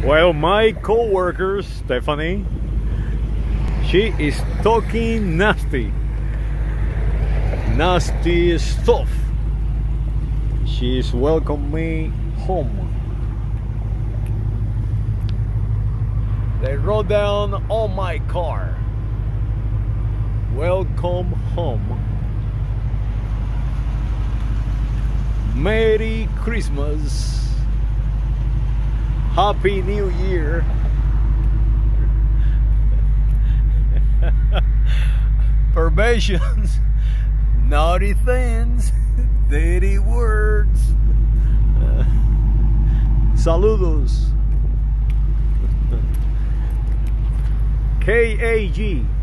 Well, my co-worker Stephanie, she is talking nasty stuff. She is welcoming me home. They wrote down on my car, "Welcome home. Merry Christmas. Happy New Year." Perversions, naughty things, dirty words. Saludos. KAG.